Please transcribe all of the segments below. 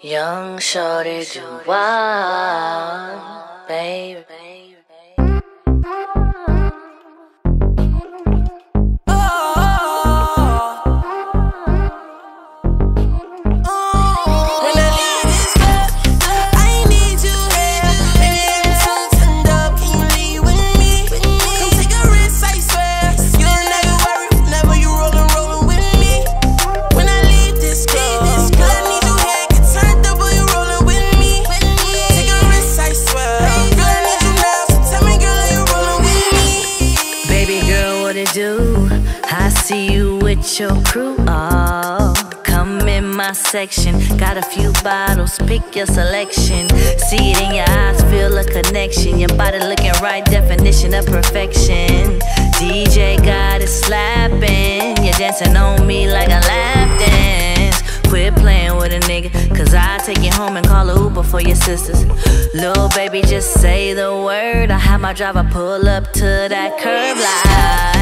Young Shorty Doowop, baby. I see you with your crew, oh, come in my section. Got a few bottles, pick your selection. See it in your eyes, feel a connection. Your body looking right, definition of perfection. DJ got it slapping. You're dancing on me like a lap dance. Quit playing with a nigga, cause I'll take you home and call a Uber for your sisters. Lil' baby, just say the word. I have my driver pull up to that curb light.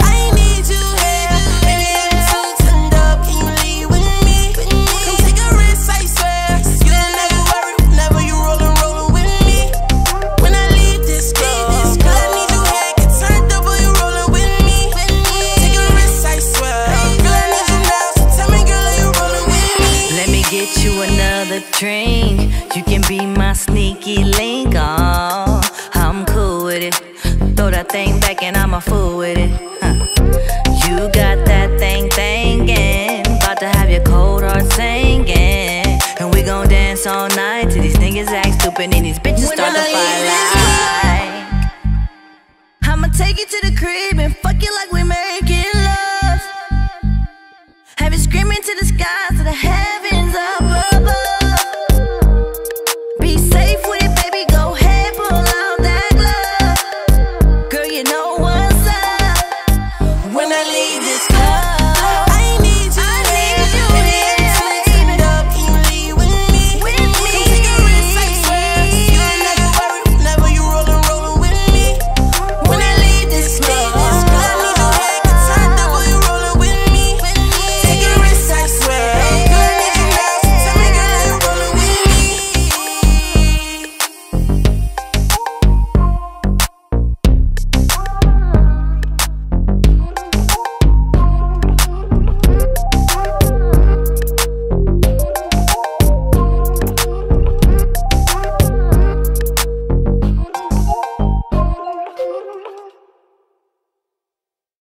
Get you another drink. You can be my sneaky link. Oh, I'm cool with it. Throw that thing back and I'm a fool with it. You got that thing thinking. About to have your cold heart singing. And we gon' dance all night till these niggas act stupid in these bitches.